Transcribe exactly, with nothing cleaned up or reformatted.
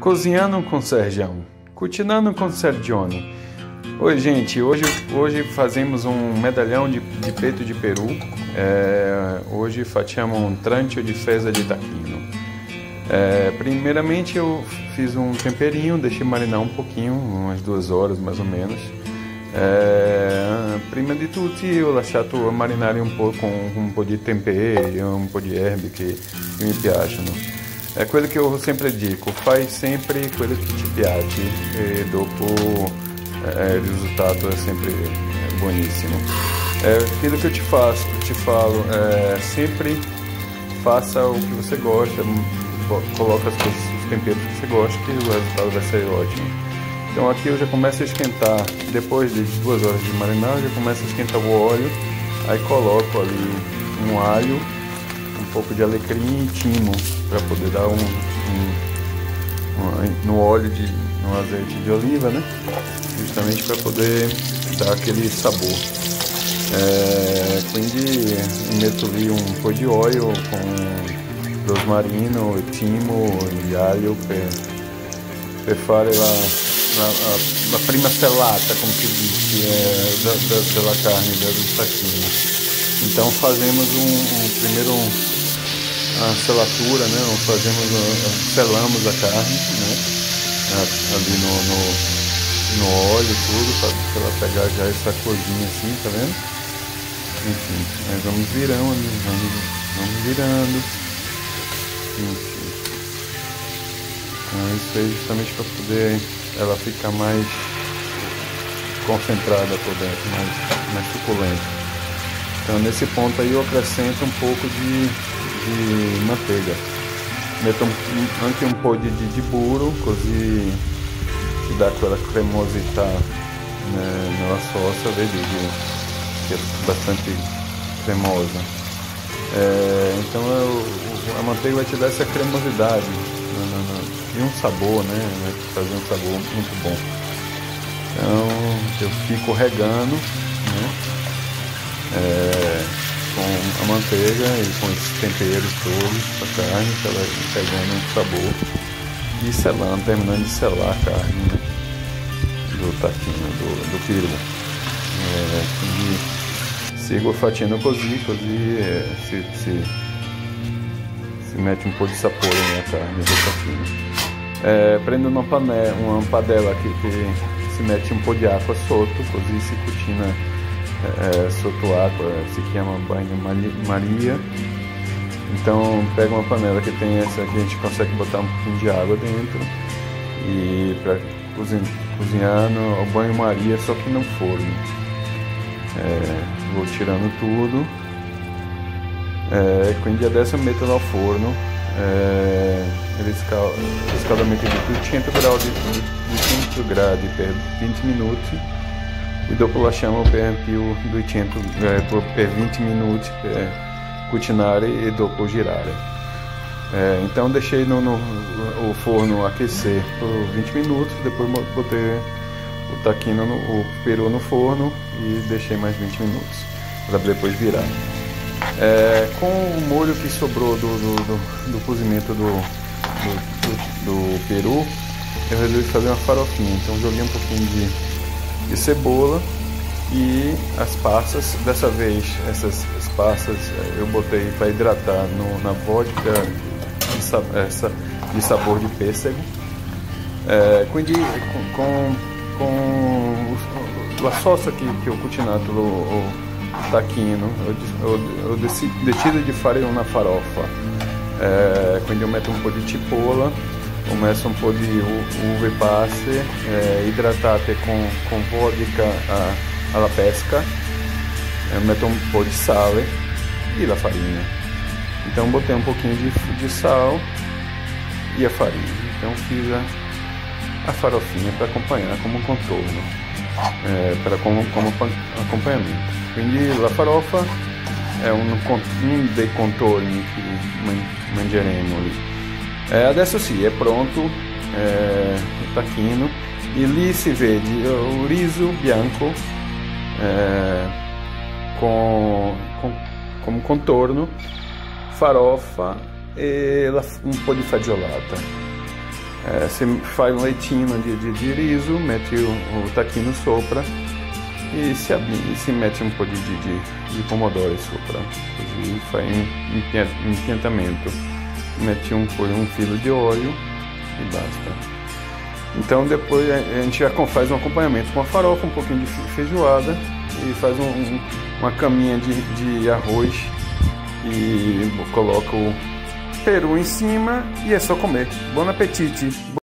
Cozinhando com Sergião, cucinando com Sergione. Oi gente, hoje, hoje fazemos um medalhão de, de peito de peru. É, hoje facciamo um trancio di fesa di tacchino. É, primeiramente eu fiz um temperinho, deixei marinar um pouquinho, umas duas horas mais ou menos. É, prima di tutti ho lasciato marinare un po' con un po' di temperi, un po' di erbe che, che mi piacciono. É quello che eu sempre dico, fai sempre quello che ti piace e dopo é, il risultato é sempre é, buonissimo. É aquilo que eu te faço, te falo, é, sempre faça o que você gosta, coloca as coisas, os temperos que você gosta, que o resultado vai ser ótimo. Então aqui eu já começo a esquentar, depois de duas horas de marinar, eu já começo a esquentar o óleo, aí coloco ali um alho, um pouco de alecrim e timo, para poder dar um, um, um no óleo, de, no azeite de oliva, né? Justamente para poder dar aquele sabor. É, quindi metto lì un po' di olio con rosmarino e timo e aglio per, per fare la, la, la, la prima sellata, come si dice, é, da, da, della carne, do tacchino. Então fazemos um, um primeiro um, a selatura, né? Fazemos, selamos a carne, né? Ali no, no, no óleo tudo, para ela pegar já essa corzinha assim, tá vendo? Enfim, nós vamos virando, vamos, vamos virando. Enfim. Então isso aí justamente para poder ela ficar mais concentrada por dentro, mais, mais suculenta. Então nesse ponto aí eu acrescento um pouco de, de manteiga. Metto anche un po' di, di, di burro, così ci dà quella cremosità nella salsa, vedi che è bastante cremosa. É, então eu, a manteiga vai te dar essa cremosidade no, no, no, e um sabor, né? Vai fazer um sabor muito bom. Então eu fico regando, né? É, com a manteiga e com esses temperos todos para a carne, para ela ir pegando um sabor e selando, terminando de selar a carne, né? Do tacchino, do, do peru. É, quindi sigo facendo così, così é, si, si, si mette un po' di sapore nella carne do tacchino. É, prendo uma panela, uma padella que, que si mette un po' di acqua sotto, così si cucina É, sotto água, se chama banho Maria. Então pega uma panela que tem essa, que a gente consegue botar um pouquinho de água dentro e para cozinhar, cozinhar no banho Maria, só que no forno. É, vou tirando tudo. É, quindi adesso metto ao forno. É, riscaldamento di duecento gradi, duecento gradi per venti minuti. E dopo lasciamo per più duecento, eh, per venti minuti per cucinare e dopo girare. É, então deixei no, no, o forno aquecer por vinte minutos, depois botei o tacchino, no, o peru no forno e deixei mais vinte minutos para depois virar. É, com o molho que sobrou do, do, do, do cozimento do, do, do, do peru, eu resolvi fazer uma farofinha. Então joguei um pouquinho de de cebola e as passas. Dessa vez essas as passas eu botei para hidratar no, na vodka de, essa, de sabor de pêssego. É, quindi com, com a salsa que, que ho cucinato o, o tacchino eu, eu decido di fare una farofa. É, quindi eu metto un po' di cipolla, ho messo un po' di uve passe eh, idratate con, con vodka a, alla pesca, eh, metto un po' di sale e la farinha. Então botei um pouquinho de, de sal e a farinha. Então fiz a, a farofinha para acompanhar como contorno, eh, para como, como acompanhamento. Quindi la farofa è un, un dei contorni che mangeremo lì. É, adesso sì, è pronto é, o tacchino e lì si vede o riso bianco é, com, com, como contorno, farofa e la, un po' di fagiolata. É, você faz um leitinho de, de, de riso, mete o, o taquinho sopra e se, e se mete um pouco de, de, de pomodoro sopra. E faz um empientamento. Mete um, um filo de óleo e basta. Então depois a gente já faz um acompanhamento com a farofa, um pouquinho de feijoada e faz um, um, uma caminha de, de arroz e coloca o peru em cima e é só comer. Bom apetite!